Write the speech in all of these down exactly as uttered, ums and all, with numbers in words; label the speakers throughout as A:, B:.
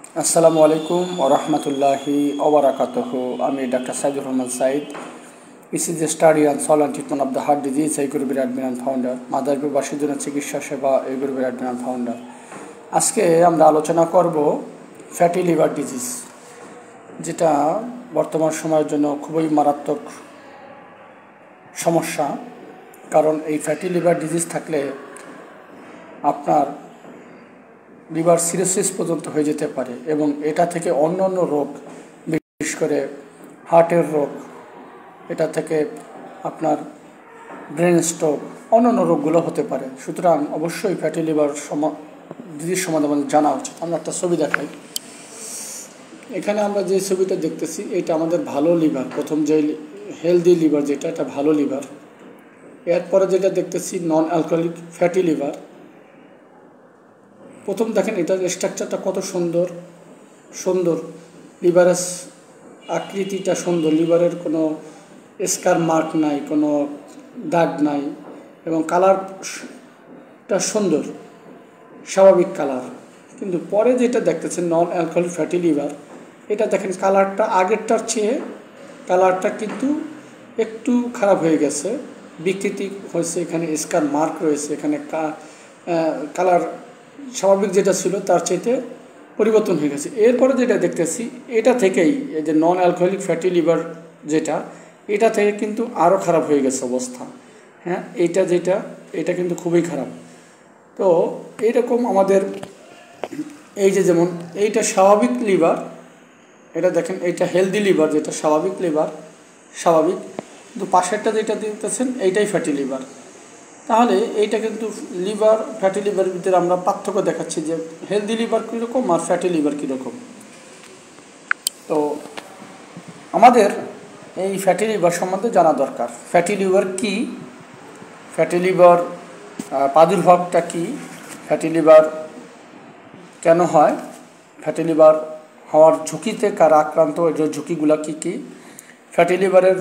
A: আসসালামু আলাইকুম ওয়া রাহমাতুল্লাহি ওয়া বারাকাতুহু। আমি ডাক্তার Saidur Rahman Sayeed. This is the study on solve and treatment of the heart disease. এই গ্রুপের অ্যাডমিন অ্যান্ড ফাউন্ডার, মাদারীপুর বাসীর জন্য চিকিৎসা সেবা এই গ্রুপের অ্যাডমিন অ্যান্ড ফাউন্ডার। আজকে আমরা আলোচনা করব ফ্যাটি লিভার ডিজিজ, যেটা বর্তমান সময়ের জন্য খুবই মারাত্মক সমস্যা। কারণ এই ফ্যাটি লিভার ডিজিজ থাকলে আপনার লিভার সিরোসিস পর্যন্ত হয়ে যেতে পারে এবং এটা থেকে অন্য অন্য রোগ, বিশেষ করে হার্টের রোগ, এটা থেকে আপনার ব্রেন স্ট্রোক, অন্য অন্য রোগগুলো হতে পারে। সুতরাং অবশ্যই ফ্যাটি লিভার ডিজিজ সম্বন্ধে আমাদের জানা উচিত। আমরা একটা ছবি দেখাই। এখানে আমরা যে ছবিটা দেখতেছি এটা আমাদের ভালো লিভার, প্রথম যে হেলদি লিভার যেটা, এটা ভালো লিভার। এরপরে যেটা দেখতেছি নন অ্যালকোহলিক ফ্যাটি লিভার। প্রথম দেখেন এটার স্ট্রাকচারটা কত সুন্দর সুন্দর লিভারের আকৃতিটা সুন্দর, লিভারের কোনো স্কার মার্ক নাই, কোনো দাগ নাই এবং কালারটা সুন্দর, স্বাভাবিক কালার। কিন্তু পরে যেটা দেখতেছেন নন অ্যালকোহলিক ফ্যাটি লিভার, এটা দেখেন কালারটা আগেরটার চেয়ে কালারটা কিন্তু একটু খারাপ হয়ে গেছে, বিকৃতি হয়েছে, এখানে স্কার মার্ক রয়েছে, এখানে কালার স্বাভাবিক যেটা ছিল তার চাইতে পরিবর্তন হয়ে গেছে। এরপরে যেটা দেখতেছি এটা থেকেই এই যে নন অ্যালকোহলিক ফ্যাটি লিভার যেটা, এটা থেকে কিন্তু আরও খারাপ হয়ে গেছে অবস্থা। হ্যাঁ, এইটা যেটা এটা কিন্তু খুবই খারাপ। তো এইরকম আমাদের এই যে যেমন এইটা স্বাভাবিক লিভার, এটা দেখেন এইটা হেলদি লিভার, যেটা স্বাভাবিক লিভার স্বাভাবিক, কিন্তু পাশেরটা যেটা দেখতেছেন এইটাই ফ্যাটি লিভার। তাহলে এইটা কিন্তু লিভার ফ্যাটি লিভারের ভিতরে আমরা পার্থক্য দেখাচ্ছি যে হেলদি লিভার কীরকম আর ফ্যাটি লিভার কীরকম। তো আমাদের এই ফ্যাটি লিভার সম্বন্ধে জানা দরকার। ফ্যাটি লিভার কি, ফ্যাটি লিভার প্রাদুর্ভাবটা কি, ফ্যাটি লিভার কেন হয়, ফ্যাটি লিভার হওয়ার ঝুঁকিতে কারা আক্রান্ত, এই ঝুঁকিগুলো কী কী, ফ্যাটি লিভারের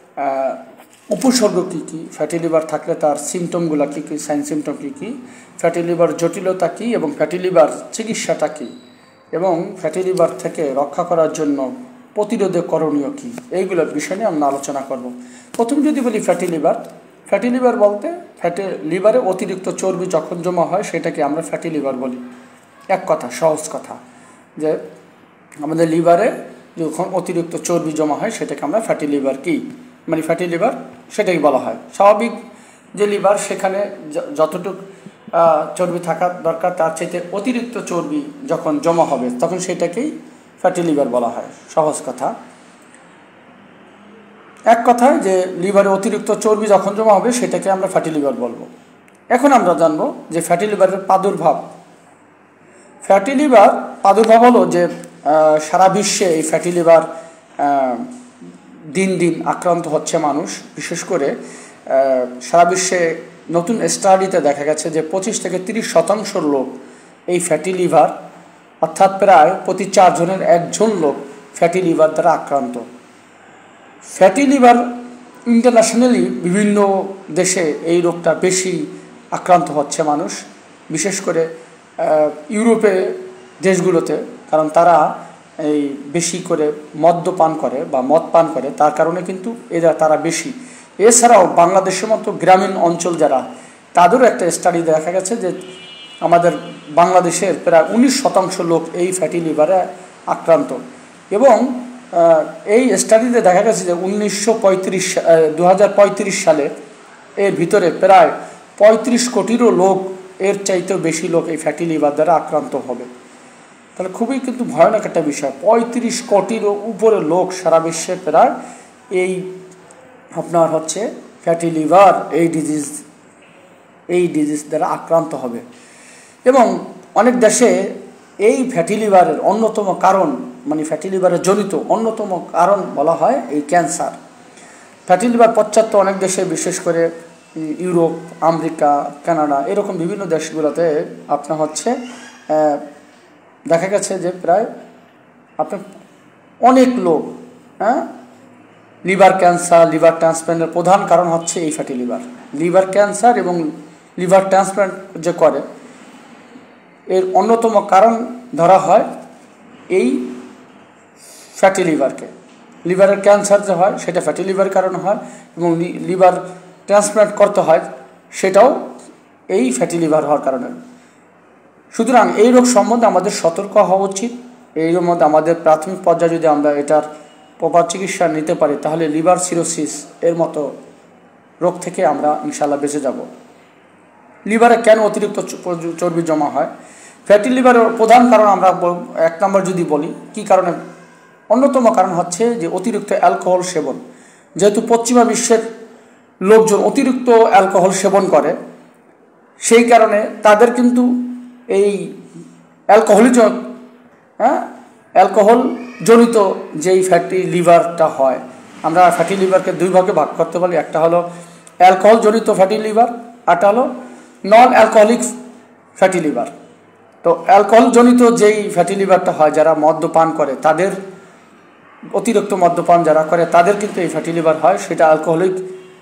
A: উপসর্গ কী কী, ফ্যাটি লিভার থাকলে তার সিমটমগুলো কী কী, সাইন সিমটম কী কী, ফ্যাটি লিভার জটিলতা কী এবং ফ্যাটি লিভার চিকিৎসাটা কী, এবং ফ্যাটি লিভার থেকে রক্ষা করার জন্য প্রতিরোধে করণীয় কী, এইগুলোর বিষয় নিয়ে আমরা আলোচনা করব। প্রথম যদি বলি ফ্যাটি লিভার, ফ্যাটি লিভার বলতে ফ্যাটি লিভারে অতিরিক্ত চর্বি যখন জমা হয় সেটাকে আমরা ফ্যাটি লিভার বলি। এক কথা, সহজ কথা, যে আমাদের লিভারে যখন অতিরিক্ত চর্বি জমা হয় সেটাকে আমরা ফ্যাটি লিভার কি মানে ফ্যাটি লিভার সেটাই বলা হয়। স্বাভাবিক যে লিভার সেখানে যতটুকু চর্বি থাকা দরকার তার চাইতে অতিরিক্ত চর্বি যখন জমা হবে তখন সেটাকেই ফ্যাটি লিভার বলা হয়। সহজ কথা, এক কথায় যে লিভারে অতিরিক্ত চর্বি যখন জমা হবে সেটাকে আমরা ফ্যাটি লিভার বলবো। এখন আমরা জানবো যে ফ্যাটি লিভারের প্রাদুর্ভাব। ফ্যাটি লিভার প্রাদুর্ভাব হলো যে সারা বিশ্বে এই ফ্যাটি লিভার দিন দিন আক্রান্ত হচ্ছে মানুষ। বিশেষ করে সারা বিশ্বে নতুন স্টাডিতে দেখা গেছে যে পঁচিশ থেকে তিরিশ শতাংশ লোক এই ফ্যাটি লিভার, অর্থাৎ প্রায় প্রতি চারজনের একজন লোক ফ্যাটি লিভার দ্বারা আক্রান্ত। ফ্যাটি লিভার ইন্টারন্যাশনালি বিভিন্ন দেশে এই রোগটা বেশি আক্রান্ত হচ্ছে মানুষ, বিশেষ করে ইউরোপে দেশগুলোতে, কারণ তারা এই বেশি করে মদ্যপান করে বা মদ পান করে, তার কারণে কিন্তু এরা তারা বেশি। এছাড়াও বাংলাদেশের মতো গ্রামীণ অঞ্চল যারা, তাদেরও একটা স্টাডি দেখা গেছে যে আমাদের বাংলাদেশের প্রায় উনিশ শতাংশ লোক এই ফ্যাটি লিভারে আক্রান্ত। এবং এই স্টাডিতে দেখা গেছে যে উনিশশো পঁয়ত্রিশ দু হাজার পঁয়ত্রিশ সালে এর ভিতরে প্রায় পঁয়ত্রিশ কোটিরও লোক, এর চাইতেও বেশি লোক এই ফ্যাটি লিভার দ্বারা আক্রান্ত হবে। তাহলে খুবই কিন্তু ভয়ানক একটা বিষয়, পঁয়ত্রিশ কোটিরও উপরে লোক সারা বিশ্বে প্রায় এই আপনার হচ্ছে ফ্যাটি লিভার এই ডিজিজ এই ডিজিজ দ্বারা আক্রান্ত হবে। এবং অনেক দেশে এই ফ্যাটি লিভারের অন্যতম কারণ, মানে ফ্যাটি লিভারের জনিত অন্যতম কারণ বলা হয় এই ক্যান্সার। ফ্যাটি লিভার পাশ্চাত্য অনেক দেশে, বিশেষ করে ইউরোপ, আমেরিকা, কানাডা, এরকম বিভিন্ন দেশগুলোতে আপনার হচ্ছে দেখা গেছে যে প্রায় আপনার অনেক লোক হ্যাঁ লিভার ক্যান্সার, লিভার ট্রান্সপ্ল্যান্টের প্রধান কারণ হচ্ছে এই ফ্যাটি লিভার। লিভার ক্যান্সার এবং লিভার ট্রান্সপ্ল্যান্ট যে করে এর অন্যতম কারণ ধরা হয় এই ফ্যাটি লিভারকে। লিভারের ক্যান্সার যে হয় সেটা ফ্যাটি লিভার কারণে হয়, এবং লিভার ট্রান্সপ্লান্ট করতে হয় সেটাও এই ফ্যাটি লিভার হওয়ার কারণে। সুতরাং এই রোগ সম্বন্ধে আমাদের সতর্ক হওয়া উচিত। এই মধ্যে আমাদের প্রাথমিক পর্যায়ে যদি আমরা এটার প্রপার চিকিৎসা নিতে পারি তাহলে লিভার সিরোসিস এর মতো রোগ থেকে আমরা ইনশাল্লাহ বেঁচে যাব। লিভারে কেন অতিরিক্ত চর্বি জমা হয়? ফ্যাটি লিভারের প্রধান কারণ আমরা এক নম্বর যদি বলি কী কারণে, অন্যতম কারণ হচ্ছে যে অতিরিক্ত অ্যালকোহল সেবন। যেহেতু পশ্চিমা বিশ্বের লোকজন অতিরিক্ত অ্যালকোহল সেবন করে, সেই কারণে তাদের কিন্তু এই অ্যালকোহলিজ হ্যাঁ অ্যালকোহল জনিত যেই ফ্যাটি লিভারটা হয়, আমরা ফ্যাটি লিভারকে দুই ভাগে ভাগ করতে পারি। একটা হলো অ্যালকোহল জনিত ফ্যাটি লিভার, আরটা হলো নন অ্যালকোহলিক ফ্যাটি লিভার। তো অ্যালকোহল জনিত যেই ফ্যাটি লিভারটা হয়, যারা মদ্যপান করে, তাদের অতিরিক্ত মদ্যপান যারা করে তাদের কিন্তু এই ফ্যাটি লিভার হয়, সেটা অ্যালকোহলিক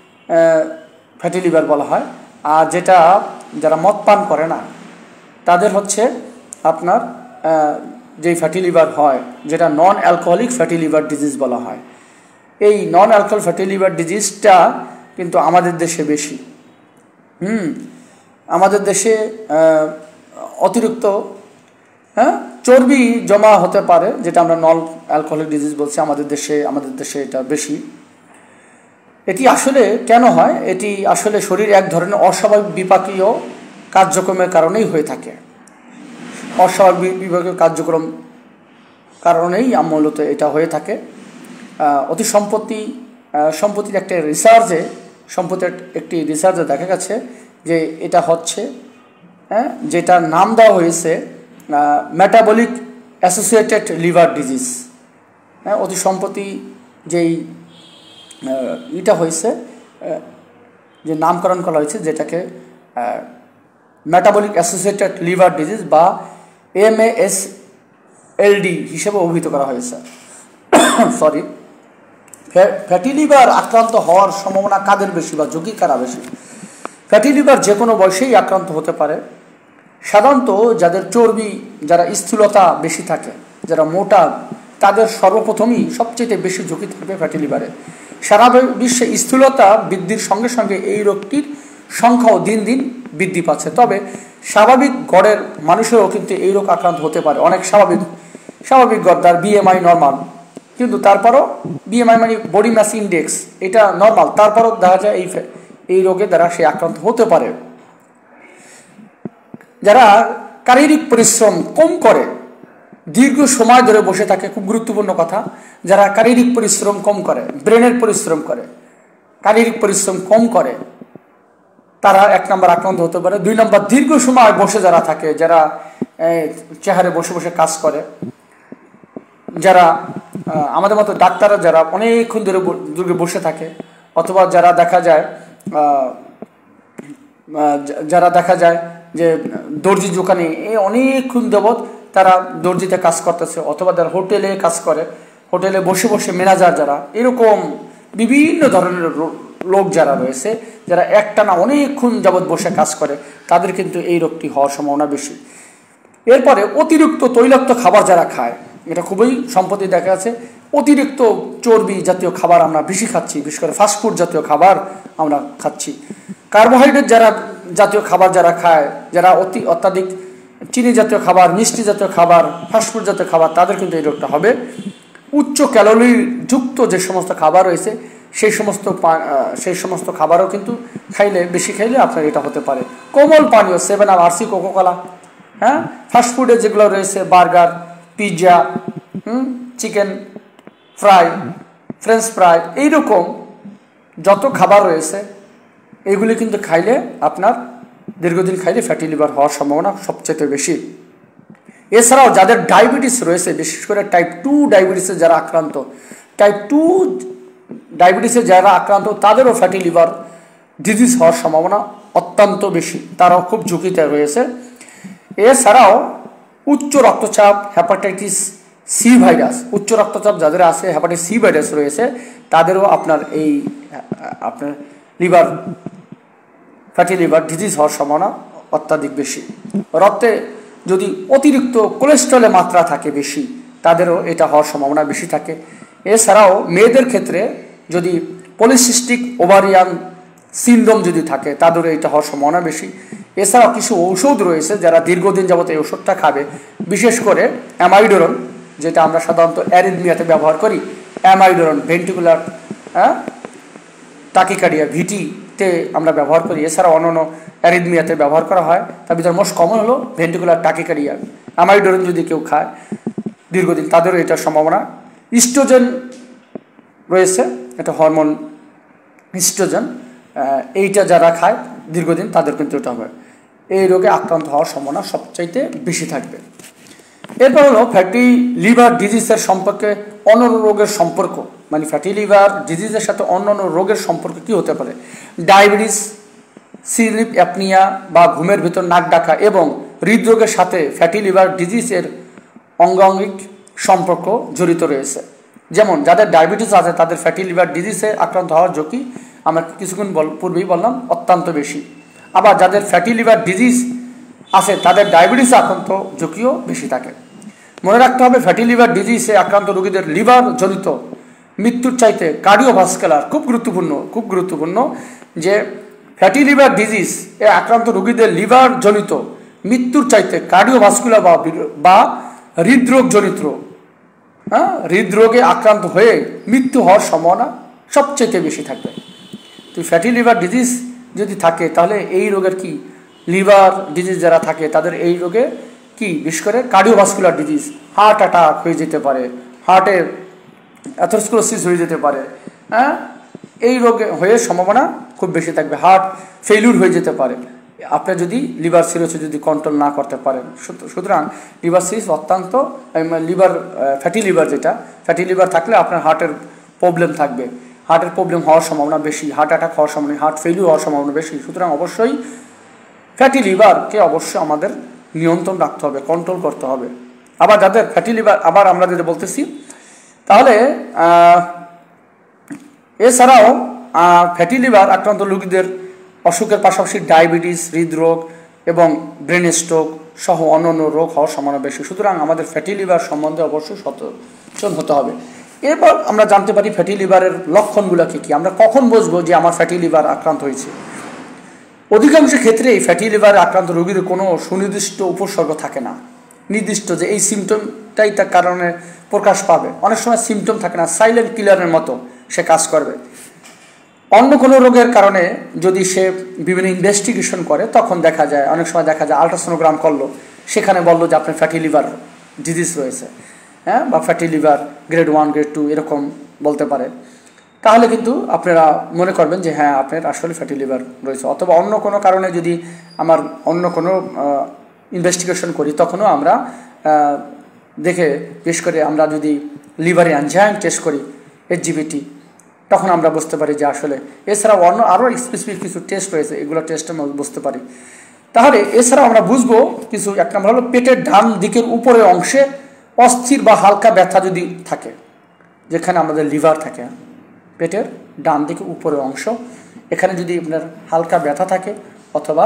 A: ফ্যাটি লিভার বলা হয়। আর যেটা যারা মদ পান করে না তাদের হচ্ছে আপনার যেই ফ্যাটি লিভার হয় যেটা non alcoholic fatty liver disease বলা হয়। এই নন অ্যালকোহল ফ্যাটি লিভার ডিজিজটা কিন্তু আমাদের দেশে বেশি। হুম আমাদের দেশে অতিরিক্ত হ্যাঁ চর্বি জমা হতে পারে, যেটা আমরা নন অ্যালকোহলিক ডিজিজ বলছি, আমাদের দেশে আমাদের দেশে এটা বেশি। এটি আসলে কেন হয়? এটি আসলে শরীর এক ধরনের অস্বাভাবিক বিপাকীয় কার্যক্রমের কারণেই হয়ে থাকে। অস্বাভাবিক বিপাকীয় কার্যক্রম কারণেই মূলত এটা হয়ে থাকে। অতি সম্প্রতি সম্প্রতির একটা রিসার্চে সম্প্রতি একটি রিসার্চে দেখা গেছে যে এটা হচ্ছে হ্যাঁ যেটার নাম দেওয়া হয়েছে মেটাবলিক অ্যাসোসিয়েটেড লিভার ডিজিজ। হ্যাঁ অতি সম্প্রতি যেই এটা হয়েছে, যে নামকরণ করা হয়েছে যেটাকে মেটাবলিক অ্যাসোসিয়েটেড লিভার ডিজিজ বা M A S L D হিসেবে অভিহিত করা হয়েছে। সরি ফ্যাটি লিভার আক্রান্ত হওয়ার সম্ভাবনা কাদের বেশি বা ঝুঁকি কারা বেশি? ফ্যাটি লিভার যে কোনো বয়সেই আক্রান্ত হতে পারে। সাধারণত যাদের চর্বি, যারা স্থূলতা বেশি থাকে, যারা মোটা, তাদের সর্বপ্রথমই সবচেয়ে বেশি ঝুঁকি থাকবে ফ্যাটি লিভারে। সারা বিশ্বে স্থূলতা বৃদ্ধির সঙ্গে সঙ্গে এই রোগটির সংখ্যাও দিন দিন বৃদ্ধি পাচ্ছে। তবে স্বাভাবিক গড়ের মানুষেরও কিন্তু এই রোগ আক্রান্ত হতে পারে। অনেক স্বাভাবিক স্বাভাবিক গড়, তার বিএমআই নর্মাল, কিন্তু তারপরও বিএমআই মানে বডি মাস ইন্ডেক্স, এটা নর্মাল, তারপরও দেখা যায় এই এই রোগে দ্বারা সে আক্রান্ত হতে পারে। যারা শারীরিক পরিশ্রম কম করে, দীর্ঘ সময় ধরে বসে থাকে, খুব গুরুত্বপূর্ণ কথা, যারা শারীরিক পরিশ্রম কম করে, ব্রেনের পরিশ্রম করে, শারীরিক পরিশ্রম কম করে, তারা এক নম্বর আক্রান্ত হতে পারে। দুই নম্বর দীর্ঘ সময় বসে যারা থাকে, যারা চেহারে বসে বসে কাজ করে, যারা আমাদের মতো ডাক্তাররা যারা অনেকক্ষণ ধরে দূরে বসে থাকে, অথবা যারা দেখা যায় যারা দেখা যায় যে দর্জি দোকানে এই অনেকক্ষণ যাবৎ তারা দর্জিতে কাজ করতেছে, অথবা যারা হোটেলে কাজ করে, হোটেলে বসে বসে ম্যানেজার যারা, এরকম বিভিন্ন ধরনের লোক যারা রয়েছে, যারা একটানা অনেকক্ষণ যাবৎ বসে কাজ করে, তাদের কিন্তু এই রোগটি হওয়ার সম্ভাবনা বেশি। এরপরে অতিরিক্ত তৈলাক্ত খাবার যারা খায়, এটা খুবই সম্প্রতি দেখা যাচ্ছে, অতিরিক্ত চর্বি জাতীয় খাবার আমরা বেশি খাচ্ছি, বিশেষ করে ফাস্টফুড জাতীয় খাবার আমরা খাচ্ছি। কার্বোহাইড্রেট যারা জাতীয় খাবার যারা খায়, যারা অতি অত্যাধিক চিনি জাতীয় খাবার, মিষ্টি জাতীয় খাবার, ফাস্টফুড জাতীয় খাবার, তাদের কিন্তু এই রোগটা হবে। উচ্চ ক্যালোরি যুক্ত যে সমস্ত খাবার রয়েছে সেই সমস্ত সেই সমস্ত খাবারও কিন্তু খাইলে, বেশি খাইলে আপনার এটা হতে পারে। কোমল পানীয়, সেভেন আপ, আরসি, কোকোকোলা, হ্যাঁ ফাস্টফুডে যেগুলো রয়েছে, বার্গার, পিৎজা, হুম চিকেন ফ্রাই, ফ্রেঞ্চ ফ্রাই, এইরকম যত খাবার রয়েছে এগুলি কিন্তু খাইলে আপনার দীর্ঘদিন খাইলে ফ্যাটি লিভার হওয়ার সম্ভাবনা সবচেয়ে বেশি। এছাড়াও যাদের ডায়াবেটিস রয়েছে, বিশেষ করে টাইপ টু ডায়াবেটিসে যারা আক্রান্ত, টাইপ টু ডায়াবেটিসে যারা আক্রান্ত তাদেরও ফ্যাটি লিভার ডিজিজ হওয়ার সম্ভাবনা অত্যন্ত বেশি, তারাও খুব ঝুঁকিতে রয়েছে। এছাড়াও উচ্চ রক্তচাপ, হেপাটাইটিস সি ভাইরাস, উচ্চ রক্তচাপ যাদের আছে, হেপাটাইটিস সি ভাইরাস রয়েছে, তাদেরও আপনার এই আপনার লিভার ফ্যাটি লিভার ডিজিজ হওয়ার সম্ভাবনা অত্যাধিক বেশি। রক্তে যদি অতিরিক্ত কোলেস্ট্রলের মাত্রা থাকে বেশি, তাদেরও এটা হওয়ার সম্ভাবনা বেশি থাকে। এছাড়াও মেয়েদের ক্ষেত্রে যদি পলিসিস্টিক ওভারিয়ান সিনড্রোম যদি থাকে তাদেরও এটা হওয়ার সম্ভাবনা বেশি। এছাড়াও কিছু ঔষধ রয়েছে যারা দীর্ঘদিন যাবত এই ওষুধটা খাবে, বিশেষ করে অ্যামাইডোরন, যেটা আমরা সাধারণত অ্যারিথমিয়াতে ব্যবহার করি। অ্যামাইডোরন ভেন্টিকুলার হ্যাঁ টাকিকার্ডিয়া ভিটিতে আমরা ব্যবহার করি, এছাড়া অন্যান্য অ্যারিথমিয়াতে ব্যবহার করা হয়। তার ভিতরে মোস্ট কমন হলো ভেন্টিকুলার টাকিকার্ডিয়া। অ্যামাইডোরন যদি কেউ খায় দীর্ঘদিন, তাদেরও এটার সম্ভাবনা। ইস্ট্রোজেন রয়েছে, এটা হরমোন ইস্ট্রোজেন, এইটা যারা খায় দীর্ঘদিন তাদের কিন্তু এটা হবে, এই রোগে আক্রান্ত হওয়ার সম্ভাবনা সবচাইতে বেশি থাকবে। এরপর হলো ফ্যাটি লিভার ডিজিজের সম্পর্কে অন্যান্য রোগের সম্পর্ক, মানে ফ্যাটি লিভার ডিজিজের সাথে অন্যান্য রোগের সম্পর্ক কি হতে পারে। ডায়াবেটিস, স্লিপ অ্যাপনিয়া বা ঘুমের ভিতর নাক ডাকা এবং হৃদরোগের সাথে ফ্যাটি লিভার ডিজিজের অঙ্গাঙ্গিক সম্পর্ক জড়িত রয়েছে। যেমন যাদের ডায়াবেটিস আছে তাদের ফ্যাটি লিভার ডিজিজে আক্রান্ত হওয়ার ঝুঁকি আমরা কিছুক্ষণ পূর্বেই বললাম অত্যন্ত বেশি। আবার যাদের ফ্যাটি লিভার ডিজিজ আছে তাদের ডায়াবেটিসে আক্রান্ত ঝুঁকিও বেশি থাকে। মনে রাখতে হবে ফ্যাটি লিভার ডিজিজে আক্রান্ত রোগীদের লিভার জনিত মৃত্যুর চাইতে কার্ডিওভাস্কুলার খুব গুরুত্বপূর্ণ খুব গুরুত্বপূর্ণ যে ফ্যাটি লিভার ডিজিজ এ আক্রান্ত রোগীদের লিভার জনিত মৃত্যুর চাইতে কার্ডিওভাস্কুলার বা বা হৃদরোগ জনিত হ্যাঁ হৃদরোগে আক্রান্ত হয়ে মৃত্যু হওয়ার সম্ভাবনা সবচেয়ে বেশি থাকবে। তো ফ্যাটি লিভার ডিজিজ যদি থাকে তাহলে এই রোগের কি লিভার ডিজিজ যারা থাকে তাদের এই রোগে কি বিশেষ করে কার্ডিওভাস্কুলার ডিজিজ, হার্ট অ্যাটাক হয়ে যেতে পারে, হার্টের অ্যাথেরোস্ক্লেরোসিস হয়ে যেতে পারে, হ্যাঁ এই রোগে হয়ে সম্ভাবনা খুব বেশি থাকবে। হার্ট ফেইলিউর হয়ে যেতে পারে আপনি যদি লিভার সিরোসিস যদি কন্ট্রোল না করতে পারেন। সুতরাং লিভার সিরোসিস অত্যন্ত লিভার ফ্যাটি লিভার যেটা ফ্যাটি লিভার থাকলে আপনার হার্টের প্রবলেম থাকবে, হার্টের প্রবলেম হওয়ার সম্ভাবনা বেশি, হার্ট অ্যাটাক হওয়ার সম্ভাবনা, হার্ট ফেইলিউর হওয়ার সম্ভাবনা বেশি। সুতরাং অবশ্যই ফ্যাটি লিভারকে অবশ্যই আমাদের নিয়ন্ত্রণ রাখতে হবে, কন্ট্রোল করতে হবে। আবার যাদের ফ্যাটি লিভার আবার আমরা যদি বলতেছি তাহলে এছাড়াও ফ্যাটি লিভার আক্রান্ত রোগীদের অসুখের পাশাপাশি ডায়াবেটিস, হৃদরোগ এবং ব্রেন স্ট্রোক সহ অন্যান্য রোগ হওয়ার সম্ভাবনা বেশি। সুতরাং আমাদের ফ্যাটি লিভার সম্বন্ধে অবশ্যই সচেতন হতে হবে। এরপর আমরা জানতে পারি ফ্যাটি লিভারের লক্ষণগুলো কী কী, আমরা কখন বুঝবো যে আমার ফ্যাটি লিভার আক্রান্ত হয়েছে। অধিকাংশ ক্ষেত্রে এই ফ্যাটি লিভারে আক্রান্ত রোগীর কোনো সুনির্দিষ্ট উপসর্গ থাকে না, নির্দিষ্ট যে এই সিমটমটাই তার কারণে প্রকাশ পাবে। অনেক সময় সিমটম থাকে না, সাইলেন্ট কিলারের মতো সে কাজ করবে। অন্য কোনো রোগের কারণে যদি সে বিভিন্ন ইনভেস্টিগেশন করে তখন দেখা যায়, অনেক সময় দেখা যায় আলট্রাসোনোগ্রাম করলো, সেখানে বললো যে আপনার ফ্যাটি লিভার ডিজিজ রয়েছে, হ্যাঁ বা fatty liver grade one grade two এরকম বলতে পারে, তাহলে কিন্তু আপনারা মনে করবেন যে হ্যাঁ আপনার আসলে ফ্যাটি লিভার রয়েছে। অথবা অন্য কোনো কারণে যদি আমার অন্য কোনো ইনভেস্টিগেশন করি তখনও আমরা দেখে, বিশেষ করে আমরা যদি লিভারে এনজাইম টেস্ট করি এইচজিবিটি, তখন আমরা বুঝতে পারি যে আসলে এছাড়াও অন্য আরও স্পেসিফিক কিছু টেস্ট রয়েছে, এগুলো টেস্টে আমরা বুঝতে পারি। তাহলে এছাড়াও আমরা বুঝবো কিছু, এক নম্বর হলো পেটের ডান দিকের উপরের অংশে অস্থির বা হালকা ব্যথা যদি থাকে, যেখানে আমাদের লিভার থাকে, পেটের ডান দিকে উপরের অংশ, এখানে যদি আপনার হালকা ব্যথা থাকে অথবা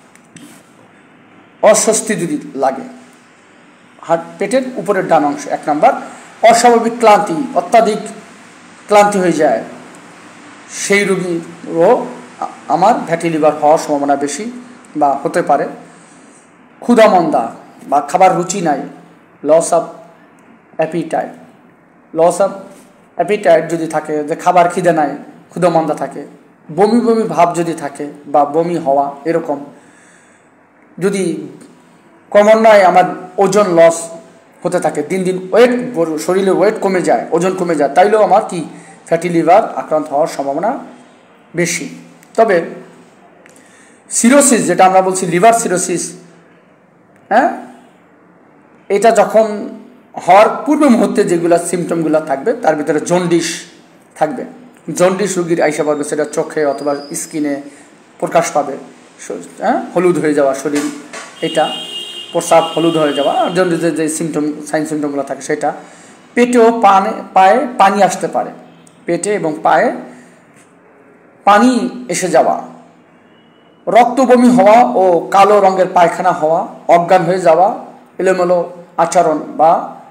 A: অস্বস্তি যদি লাগে, হার্ট পেটের উপরের ডান অংশ। এক নাম্বার অস্বাভাবিক ক্লান্তি, অত্যাধিক ক্লান্তি হয়ে যায়, সেই রোগীরও আমার ফ্যাটি লিভার হওয়ার সম্ভাবনা বেশি বা হতে পারে। ক্ষুধামন্দা বা খাবার রুচি নাই, loss of appetite, loss of appetite যদি থাকে, যে খাবার খিদে নাই, ক্ষুধামন্দা থাকে, বমি বমি ভাব যদি থাকে বা বমি হওয়া এরকম, যদি ক্রমান্বয়ে আমার ওজন লস হতে থাকে, দিন দিন ওয়েট শরীরে ওয়েট কমে যায়, ওজন কমে যায়, তাইলেও আমার কি ফ্যাটি লিভার আক্রান্ত হওয়ার সম্ভাবনা বেশি। তবে সিরোসিস যেটা আমরা বলছি লিভার সিরোসিস, হ্যাঁ এটা যখন হওয়ার পূর্ব মুহূর্তে যেগুলো সিমটমগুলো থাকবে তার ভিতরে জন্ডিস থাকবে। জন্ডিস রোগীর আইসা পাবে, সেটা চোখে অথবা স্কিনে প্রকাশ পাবে, হ্যাঁ হলুদ হয়ে যাওয়া শরীর, এটা প্রস্রাব হলুদ হয়ে যাওয়া, জন্ডিসের যে সিমটম সাইন সিমটমগুলো থাকে সেটা। পেটেও পানে পায়ে পানি আসতে পারে, পেটে এবং পায়ে পানি এসে যাওয়া, রক্ত বমি হওয়া ও কালো রঙের পায়খানা হওয়া, অজ্ঞান হয়ে যাওয়া, এলোমেলো আচরণ বা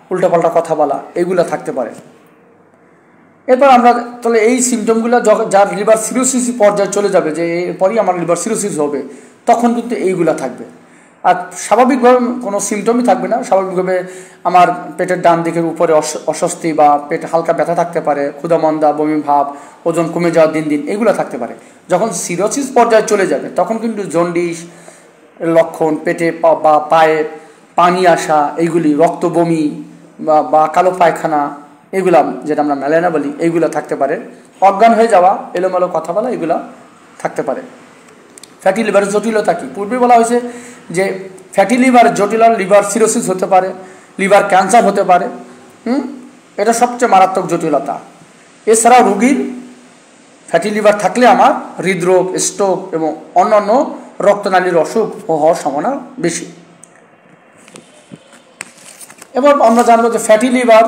A: উল্টাপাল্টা কথা বলা, এগুলো থাকতে পারে। এরপর আমরা তাহলে এই সিমটমগুলো যার লিভার সিরোসিস পর্যায়ে চলে যাবে, যে এরপরই আমার লিভার সিরোসিস হবে, তখন কিন্তু এইগুলা থাকবে। আর স্বাভাবিকভাবে কোনো সিমটমই থাকবে না। স্বাভাবিকভাবে আমার পেটের ডান দিকের উপরে অস্বস্তি বা পেটে হালকা ব্যথা থাকতে পারে, ক্ষুধামন্দা, বমি ভাব, ওজন কমে যাওয়া দিন দিন, এগুলো থাকতে পারে। যখন সিরোসিস পর্যায়ে চলে যাবে তখন কিন্তু জন্ডিস লক্ষণ, পেটে বা পায়ে পানি আসা, এইগুলি, রক্ত বমি বা বা কালো পায়খানা, এগুলা যেটা আমরা ম্যালেরিয়া বলি, এইগুলো থাকতে পারে। অজ্ঞান হয়ে যাওয়া, এলোমেলো কথা বলা, এগুলা থাকতে পারে। ফ্যাটি লিভারের জটিলতা কি? পূর্বে বলা হয়েছে যে ফ্যাটি লিভার জটিল, লিভার সিরোসিস হতে পারে, লিভার ক্যান্সার হতে পারে। হুম এটা সবচেয়ে মারাত্মক জটিলতা। এছাড়াও রোগীর ফ্যাটি লিভার থাকলে আমার হৃদরোগ, স্ট্রোক এবং অন্যান্য রক্তনালীর অসুখ হওয়ার সম্ভাবনা বেশি। এবার আমরা জানবো যে ফ্যাটি লিভার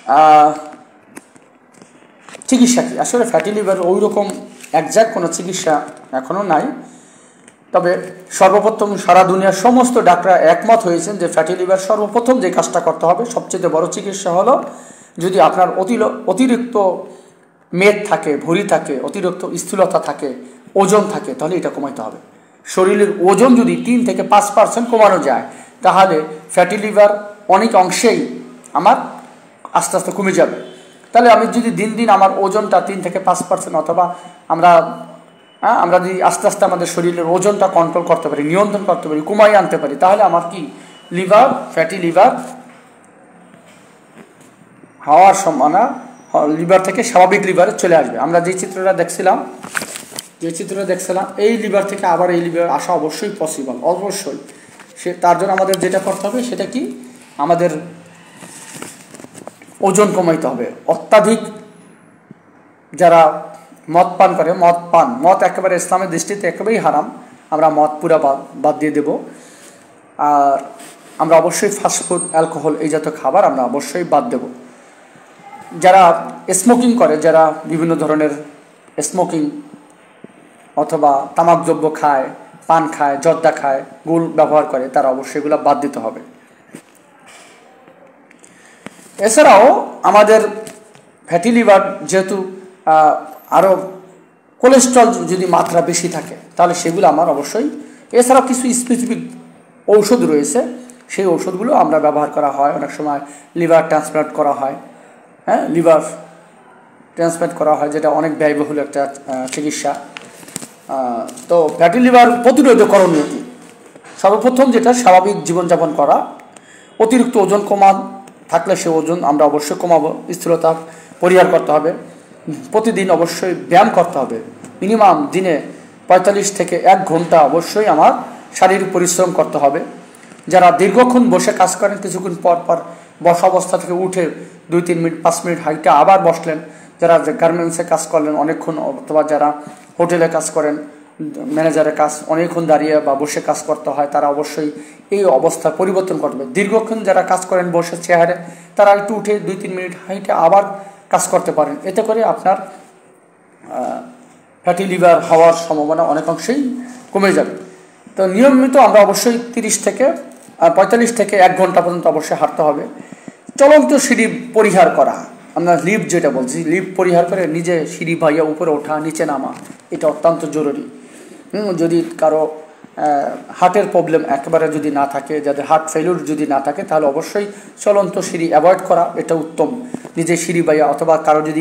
A: চিকিৎসা কি। আসলে ফ্যাটি লিভার ওই রকম একজ্যাক্ট কোনো চিকিৎসা এখনও নাই। তবে সর্বপ্রথম সারা দুনিয়ার সমস্ত ডাক্তার একমত হয়েছেন যে ফ্যাটি লিভার সর্বপ্রথম যে কাজটা করতে হবে, সবচেয়ে বড় চিকিৎসা হলো, যদি আপনার অতিরিক্ত মেদ থাকে, ভুঁড়ি থাকে, অতিরিক্ত স্থূলতা থাকে, ওজন থাকে, তাহলে এটা কমাইতে হবে। শরীরের ওজন যদি তিন থেকে পাঁচ পার্সেন্ট কমানো যায়, তাহলে ফ্যাটি লিভার অনেক অংশেই আমার আস্তে আস্তে কমে যাবে। তাহলে আমি যদি দিন দিন আমার ওজনটা তিন থেকে পাঁচ পার্সেন্ট অথবা আমরা হ্যাঁ আমরা যদি আস্তে আস্তে আমাদের শরীরের ওজনটা কন্ট্রোল করতে পারি, নিয়ন্ত্রণ করতে পারি, কমাই আনতে পারি, তাহলে আমার কি লিভার, ফ্যাটি লিভার হওয়ার সম্ভাবনা, লিভার থেকে স্বাভাবিক লিভারে চলে আসবে। আমরা যে চিত্রটা দেখছিলাম যে চিত্রটা দেখছিলাম এই লিভার থেকে আবার এই লিভার আসা অবশ্যই পসিবল, অবশ্যই। সে তার জন্য আমাদের যেটা করতে হবে সেটা কি, আমাদের ওজন কমাইতে হবে। অত্যাধিক যারা মদ পান করে, মদ পান মদ একেবারে ইসলামের দৃষ্টিতে একেবারেই হারাম, আমরা মদ পুরা বাদ দিয়ে দেব। আর আমরা অবশ্যই ফাস্টফুড, অ্যালকোহল, এই জাতীয় খাবার আমরা অবশ্যই বাদ দেব। যারা স্মোকিং করে, যারা বিভিন্ন ধরনের স্মোকিং অথবা তামাকদ্রব্য খায়, পান খায়, জর্দা খায়, গুল ব্যবহার করে, তারা অবশ্যই এগুলো বাদ দিতে হবে। এছাড়াও আমাদের ফ্যাটি লিভার যেহেতু আরও কোলেস্ট্রল যদি মাত্রা বেশি থাকে, তাহলে সেগুলো আমার অবশ্যই, এছাড়াও কিছু স্পেসিফিক ঔষধ রয়েছে, সেই ঔষধগুলো আমরা ব্যবহার করা হয়। অনেক সময় লিভার ট্রান্সপ্লান্ট করা হয়, হ্যাঁ লিভার ট্রান্সপ্লান্ট করা হয়, যেটা অনেক ব্যয়বহুল একটা চিকিৎসা। তো ফ্যাটি লিভার প্রতিরোধ করণীয় কি? সর্বপ্রথম যেটা, স্বাভাবিক জীবনযাপন করা। অতিরিক্ত ওজন কমা থাকলে সে ওজন আমরা অবশ্যই কমাবো। স্থূলতা পরিহার করতে হবে। প্রতিদিন অবশ্যই ব্যায়াম করতে হবে। মিনিমাম দিনে পঁয়তাল্লিশ থেকে এক ঘন্টা অবশ্যই আমার শারীরিক পরিশ্রম করতে হবে। যারা দীর্ঘক্ষণ বসে কাজ করেন, কিছুক্ষণ পর পর বসা অবস্থা থেকে উঠে দুই তিন মিনিট পাঁচ মিনিট হাইটে আবার বসলেন, যারা গার্মেন্টসে কাজ করলেন অনেকক্ষণ, অথবা যারা হোটেলে কাজ করেন, ম্যানেজারের কাজ অনেকক্ষণ দাঁড়িয়ে বা বসে কাজ করতে হয়, তারা অবশ্যই এই অবস্থা পরিবর্তন করবে। দীর্ঘক্ষণ যারা কাজ করেন বসে চেয়ারে, তারা একটু উঠে দুই তিন মিনিট হাইটে আবার কাজ করতে পারেন। এতে করে আপনার ফ্যাটি লিভার হওয়ার সম্ভাবনা অনেকাংশেই কমে যাবে। তো নিয়মিত আমরা অবশ্যই তিরিশ থেকে পঁয়তাল্লিশ থেকে এক ঘন্টা পর্যন্ত অবশ্যই হাঁটতে হবে। চলন্ত সিঁড়ি পরিহার করা, আমরা লিফট যেটা বলছি, লিফট পরিহার করে নিজে সিঁড়ি ভাইয়া উপরে ওঠা, নিচে নামা, এটা অত্যন্ত জরুরি। যদি কারো হার্টের প্রবলেম একেবারে যদি না থাকে, যাদের হার্ট ফেলিউর যদি না থাকে, তাহলে অবশ্যই চলন্ত সিঁড়ি অ্যাভয়েড করা, এটা উত্তম। নিজে সিঁড়ি ভাইয়া, অথবা কারো যদি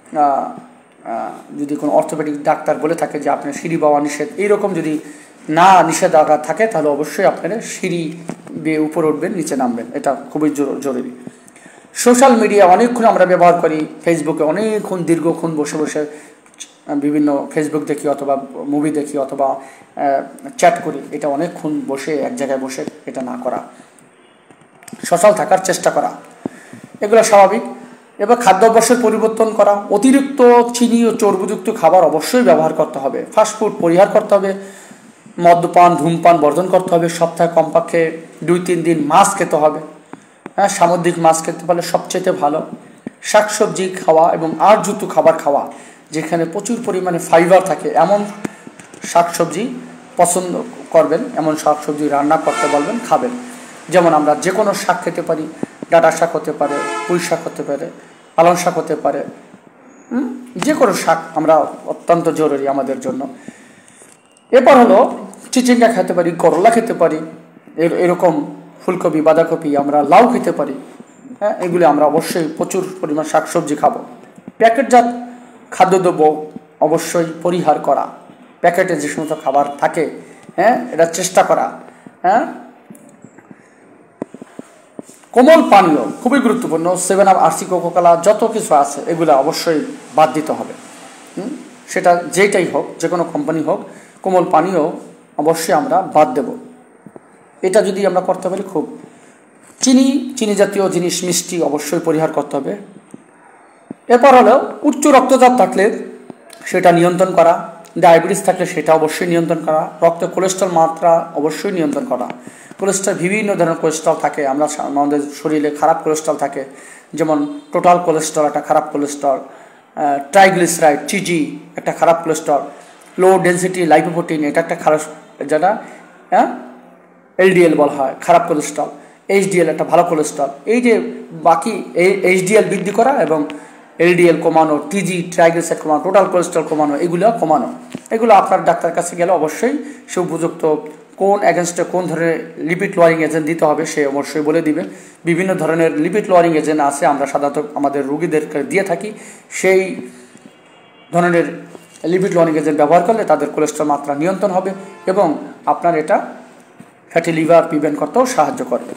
A: যদি কোনো অর্থোপেডিক ডাক্তার বলে থাকে যে আপনার সিঁড়ি বাওয়া নিষেধ, এইরকম যদি না নিষেধাজ্ঞা থাকে, তাহলে অবশ্যই আপনারা সিঁড়ি বেয়ে উপরে উঠবেন, নিচে নামবেন, এটা খুবই জরুরি। সোশ্যাল মিডিয়া অনেকক্ষণ আমরা ব্যবহার করি, ফেসবুকে অনেকক্ষণ দীর্ঘক্ষণ বসে বসে বিভিন্ন ফেসবুক দেখি, অথবা মুভি দেখি, অথবা চ্যাট করি, এটা অনেকক্ষণ বসে এক জায়গায় বসে এটা না করা, সোশ্যাল থাকার চেষ্টা করা, এগুলো স্বাভাবিক। এবার খাদ্যাভ্যাসের পরিবর্তন করা, অতিরিক্ত চিনি ও চর্বিযুক্ত খাবার অবশ্যই ব্যবহার করতে হবে। ফাস্টফুড পরিহার করতে হবে। মদ্যপান, ধূমপান বর্জন করতে হবে। সপ্তাহে কমপক্ষে দুই তিন দিন মাছ খেতে হবে। হ্যাঁ, সামুদ্রিক মাছ খেতে পারলে সবচেয়ে ভালো। শাকসবজি খাওয়া এবং আঁশযুক্ত খাবার খাওয়া, যেখানে প্রচুর পরিমাণে ফাইবার থাকে, এমন শাকসবজি পছন্দ করবেন, এমন শাকসবজি রান্না করতে বলবেন, খাবেন। যেমন আমরা যে কোনো শাক খেতে পারি, ডাঁটা শাক হতে পারে, পুঁই শাক হতে পারে, পালং শাক হতে পারে, যে কোনো শাক আমরা অত্যন্ত জরুরি আমাদের জন্য। এরপর হলো চিচিঙ্গা খেতে পারি, করলা খেতে পারি, এরকম ফুলকপি, বাঁধাকপি, আমরা লাউ খেতে পারি। হ্যাঁ, এগুলি আমরা অবশ্যই প্রচুর পরিমাণ শাকসবজি খাবো। প্যাকেটজাত খাদ্যদ্রব্য অবশ্যই পরিহার করা, প্যাকেটে যে সমস্ত খাবার থাকে, হ্যাঁ, এটা চেষ্টা করা। হ্যাঁ, কোমল পানীয় খুবই গুরুত্বপূর্ণ, সেভেন আপ, আরসি, কোকোকোলা, যত কিছু আছে এগুলো অবশ্যই বাদ দিতে হবে। সেটা যেটাই হোক, যে কোনো কোম্পানি হোক, কোমল পানীয় অবশ্যই আমরা বাদ দেব। এটা যদি আমরা করতে পারি খুব। চিনি, চিনি জাতীয় জিনিস, মিষ্টি অবশ্যই পরিহার করতে হবে। এরপর হলো উচ্চ রক্তচাপ থাকলে সেটা নিয়ন্ত্রণ করা, ডায়াবেটিস থাকলে সেটা অবশ্যই নিয়ন্ত্রণ করা, রক্তে কোলেস্ট্রল মাত্রা অবশ্যই নিয়ন্ত্রণ করা। কোলেস্ট্রল বিভিন্ন ধরনের কোলেস্ট্রল থাকে, আমরা আমাদের শরীরে খারাপ কোলেস্ট্রল থাকে, যেমন টোটাল কোলেস্ট্রল একটা খারাপ কোলেস্ট্রল, ট্রাইগ্লিসারাইড টিজি একটা খারাপ কোলেস্ট্রল, লো ডেন্সিটি লাইপোপ্রোটিন এটা একটা খারাপ, যেটা হ্যাঁ এলডিএল বলা হয় খারাপ কোলেস্ট্রল, এইচডিএল একটা ভালো কোলেস্ট্রল। এই যে বাকি এই এইচডিএল বৃদ্ধি করা এবং এলডিএল কমানো, টিজি ট্রাইগ্লিসারাইড কমানো, টোটাল কোলেস্ট্রল কমানো, এগুলো কমানো। এগুলো আপনার ডাক্তার কাছে গেলে অবশ্যই সে উপযুক্ত কোন এগেনস্টে কোন ধরনের লিপিড লোয়ারিং এজেন্ট দিতে হবে সে অবশ্যই বলে দিবে। বিভিন্ন ধরনের লিপিড লোয়ারিং এজেন্ট আছে, আমরা সাধারণত আমাদের রোগীদেরকে দিয়ে থাকি। সেই ধরনের লিপিড লোয়ারিং এজেন্ট ব্যবহার করলে তাদের কোলেস্ট্রল মাত্রা নিয়ন্ত্রণ হবে এবং আপনার এটা ফ্যাটি লিভার প্রিভেন্ট করতেও সাহায্য করবে।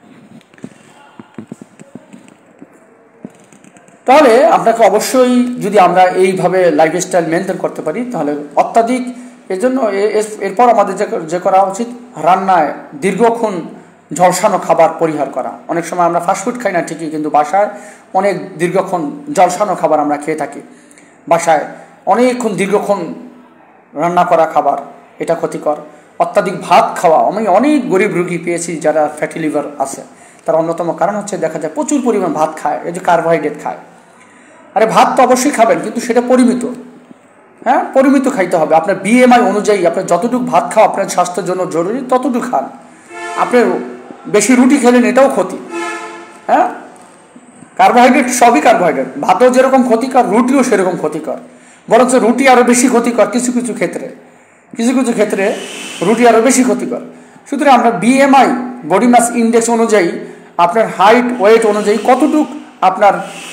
A: তাহলে আপনাকে অবশ্যই যদি আমরা এইভাবে লাইফস্টাইল মেনটেন করতে পারি তাহলে অত্যাধিক, এর জন্য এরপর আমাদের যে করা উচিত, রান্নায় দীর্ঘক্ষণ ঝলসানো খাবার পরিহার করা। অনেক সময় আমরা ফাস্টফুড খাই না ঠিকই, কিন্তু বাসায় অনেক দীর্ঘক্ষণ ঝলসানো খাবার আমরা খেয়ে থাকি। বাসায় অনেকক্ষণ দীর্ঘক্ষণ রান্না করা খাবার, এটা ক্ষতিকর। অত্যাধিক ভাত খাওয়া, আমি অনেক গরিব রোগী পেয়েছি যারা ফ্যাটি লিভার আছে, তার অন্যতম কারণ হচ্ছে দেখা যায় প্রচুর পরিমাণ ভাত খায়, এই যে কার্বোহাইড্রেট খায়। আরে ভাত তো অবশ্যই খাবেন, কিন্তু সেটা পরিমিত। হ্যাঁ, পরিমিত খাইতে হবে। আপনার বিএমআই অনুযায়ী আপনার যতটুকু ভাত খাওয়া আপনার স্বাস্থ্যের জন্য জরুরি ততটুকু খান। আপনার বেশি রুটি খেলেন এটাও ক্ষতি। হ্যাঁ, কার্বোহাইড্রেট সবই কার্বোহাইড্রেট, ভাতও যেরকম ক্ষতিকর রুটিও সেরকম ক্ষতিকর, বরঞ্চ রুটি আরও বেশি ক্ষতিকর কিছু কিছু ক্ষেত্রে, কিছু কিছু ক্ষেত্রে রুটি আরও বেশি ক্ষতিকর। সুতরাং আপনার বিএমআই বডি মাস ইন্ডেক্স অনুযায়ী আপনার হাইট ওয়েট অনুযায়ী কতটুকু আপনার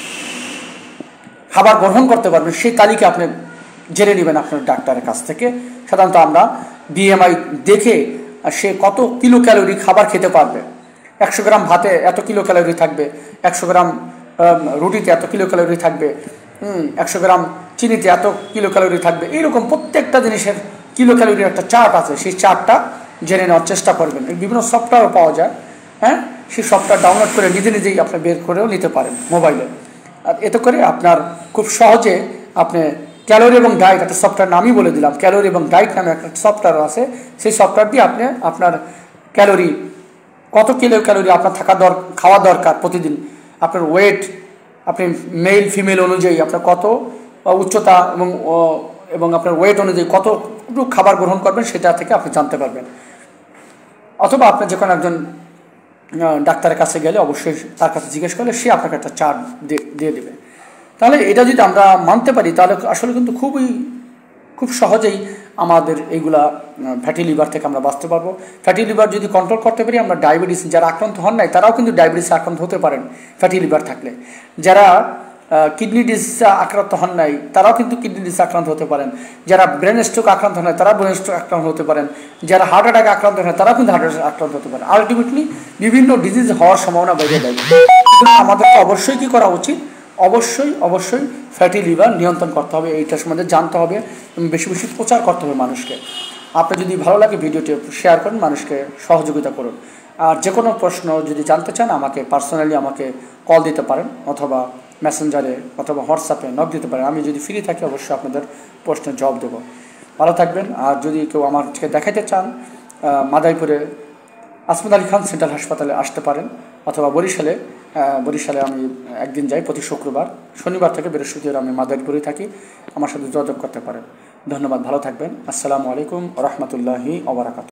A: খাবার গ্রহণ করতে পারবেন সেই তালিকা আপনি জেনে নেবেন আপনার ডাক্তারের কাছ থেকে। সাধারণত আমরা বিএমআই দেখে সে কত কিলো ক্যালোরি খাবার খেতে পারবে, একশো গ্রাম ভাতে এত কিলো ক্যালোরি থাকবে, একশো গ্রাম রুটিতে এত কিলো ক্যালোরি থাকবে, হুম একশো গ্রাম চিনিতে এত কিলো ক্যালোরি থাকবে, এইরকম প্রত্যেকটা জিনিসের কিলো ক্যালোরির একটা চার্ট আছে, সেই চার্টটা জেনে নেওয়ার চেষ্টা করবেন। বিভিন্ন সফটওয়্যারও পাওয়া যায়, হ্যাঁ, সেই সফটওয়্যার ডাউনলোড করে নিজে নিজেই আপনি বের করেও নিতে পারেন মোবাইলে। আর এতে করে আপনার খুব সহজে আপনি ক্যালোরি এবং ডায়েট, একটা সফটওয়্যার নামই বলে দিলাম, ক্যালোরি এবং ডায়েট নামে একটা সফটওয়্যার আছে, সেই সফটওয়্যার দিয়ে আপনি আপনার ক্যালোরি, কত কিলো ক্যালোরি আপনার থাকা দর খাওয়া দরকার প্রতিদিন, আপনার ওয়েট, আপনি মেল ফিমেল অনুযায়ী আপনার কত উচ্চতা এবং এবং আপনার ওয়েট অনুযায়ী কতটুকু খাবার গ্রহণ করবেন সেটা থেকে আপনি জানতে পারবেন। অথবা আপনি যে কোনো একজন ডাক্তারের কাছে গেলে অবশ্যই তার কাছে জিজ্ঞেস করলে সে আপনাকে একটা চার্ট দিয়ে দেবে। তাহলে এটা যদি আমরা মানতে পারি তাহলে আসলে কিন্তু খুবই খুব সহজেই আমাদের এইগুলা ফ্যাটি লিভার থেকে আমরা বাঁচতে পারবো। ফ্যাটি লিভার যদি কন্ট্রোল করতে পারি, আমরা ডায়াবেটিস, যারা আক্রান্ত হন নাই তারাও কিন্তু ডায়াবেটিসে আক্রান্ত হতে পারেন ফ্যাটি লিভার থাকলে, যারা কিডনি ডিজিজে আক্রান্ত হন নাই তারাও কিন্তু কিডনি ডিজিজে আক্রান্ত হতে পারেন, যারা ব্রেন স্ট্রোক আক্রান্ত হন নাই তারা ব্রেন স্ট্রোক আক্রান্ত হতে পারেন, যারা হার্ট অ্যাটাকে আক্রান্ত হয় তারাও কিন্তু হার্ট অ্যাটাক আক্রান্ত হতে পারেন। আলটিমেটলি বিভিন্ন ডিজিজ হওয়ার সম্ভাবনা বেড়ে যায়। আমাদেরকে অবশ্যই কি করা উচিত, অবশ্যই অবশ্যই ফ্যাটি লিভার নিয়ন্ত্রণ করতে হবে, এইটার সম্বন্ধে জানতে হবে এবং বেশি বেশি প্রচার করতে হবে মানুষকে। আপনার যদি ভালো লাগে ভিডিওটি শেয়ার করুন, মানুষকে সহযোগিতা করুন। আর যে কোনো প্রশ্ন যদি জানতে চান আমাকে পার্সোনালি আমাকে কল দিতে পারেন, অথবা মেসেঞ্জারে অথবা হোয়াটসঅ্যাপে নক দিতে পারেন। আমি যদি ফ্রি থাকি অবশ্যই আপনাদের প্রশ্নের জবাব দেবো। ভালো থাকবেন। আর যদি কেউ আমাকে দেখাইতে চান, মাদারীপুরে আসমত আলী খান সেন্ট্রাল হাসপাতালে আসতে পারেন, অথবা বরিশালে বরিশালে আমি একদিন যাই প্রতি শুক্রবার, শনিবার থেকে বৃহস্পতিবার আমি মাদারীপুরে থাকি, আমার সাথে যোগাযোগ করতে পারেন। ধন্যবাদ, ভালো থাকবেন। আসসালামু আলাইকুম ওয়া রাহমাতুল্লাহি ওয়া বারাকাতুহু।